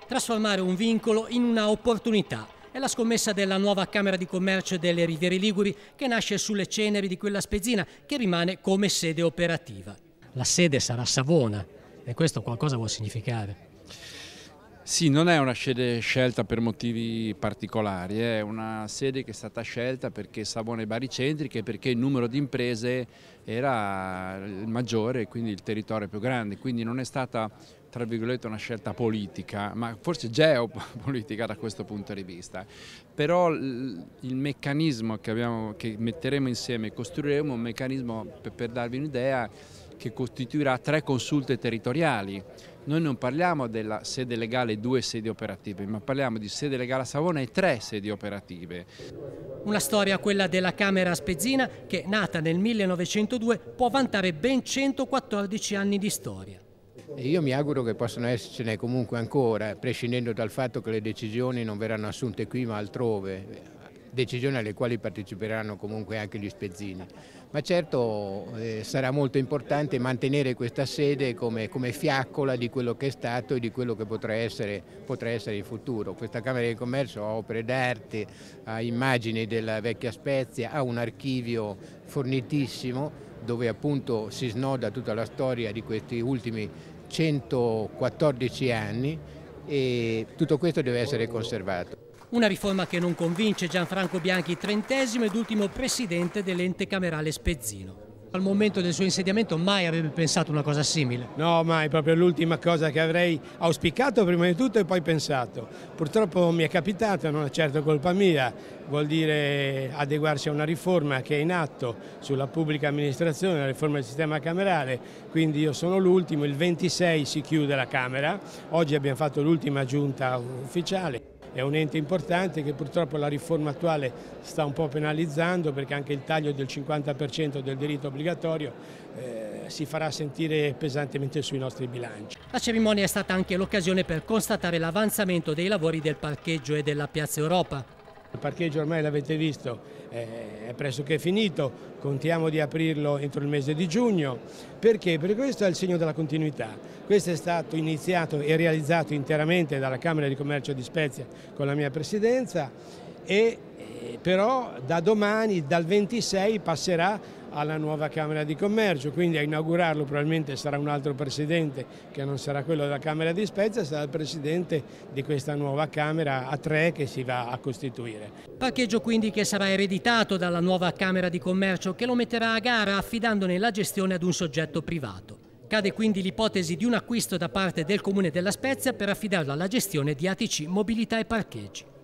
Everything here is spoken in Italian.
Trasformare un vincolo in una opportunità. È la scommessa della nuova Camera di Commercio delle Riviere Liguri, che nasce sulle ceneri di quella spezzina che rimane come sede operativa. La sede sarà Savona e questo qualcosa vuol significare. Sì, non è una sede scelta per motivi particolari, è una sede che è stata scelta perché Savona è baricentrica e perché il numero di imprese era il maggiore e quindi il territorio più grande, quindi non è stata, tra virgolette, una scelta politica, ma forse geopolitica da questo punto di vista. Però il meccanismo che metteremo insieme, costruiremo un meccanismo, per darvi un'idea, che costituirà 3 consulte territoriali. Noi non parliamo della sede legale e 2 sedi operative, ma parliamo di sede legale a Savona e 3 sedi operative. Una storia, quella della Camera spezzina, che nata nel 1902 può vantare ben 114 anni di storia. Io mi auguro che possano essercene comunque ancora, prescindendo dal fatto che le decisioni non verranno assunte qui ma altrove, decisioni alle quali parteciperanno comunque anche gli spezzini. Ma certo sarà molto importante mantenere questa sede come fiaccola di quello che è stato e di quello che potrà essere in futuro. Questa Camera di Commercio ha opere d'arte, ha immagini della vecchia Spezia, ha un archivio fornitissimo dove appunto si snoda tutta la storia di questi ultimi 114 anni e tutto questo deve essere conservato. Una riforma che non convince Gianfranco Bianchi, 30° ed ultimo presidente dell'ente camerale spezzino. Al momento del suo insediamento mai avrebbe pensato una cosa simile? No, mai, proprio l'ultima cosa che avrei auspicato prima di tutto e poi pensato. Purtroppo mi è capitato, non è certo colpa mia, vuol dire adeguarsi a una riforma che è in atto sulla pubblica amministrazione, la riforma del sistema camerale, quindi io sono l'ultimo, il 26 si chiude la Camera, oggi abbiamo fatto l'ultima giunta ufficiale. È un ente importante che purtroppo la riforma attuale sta un po' penalizzando perché anche il taglio del 50% del diritto obbligatorio si farà sentire pesantemente sui nostri bilanci. La cerimonia è stata anche l'occasione per constatare l'avanzamento dei lavori del parcheggio e della Piazza Europa. Il parcheggio ormai l'avete visto, è pressoché finito, contiamo di aprirlo entro il mese di giugno. Perché? Perché questo è il segno della continuità. Questo è stato iniziato e realizzato interamente dalla Camera di Commercio di Spezia con la mia presidenza e però da domani, dal 26, passerà alla nuova Camera di Commercio, quindi a inaugurarlo probabilmente sarà un altro presidente che non sarà quello della Camera di Spezia, sarà il presidente di questa nuova Camera a 3 che si va a costituire. Parcheggio quindi che sarà ereditato dalla nuova Camera di Commercio che lo metterà a gara affidandone la gestione ad un soggetto privato. Cade quindi l'ipotesi di un acquisto da parte del Comune della Spezia per affidarlo alla gestione di ATC Mobilità e Parcheggi.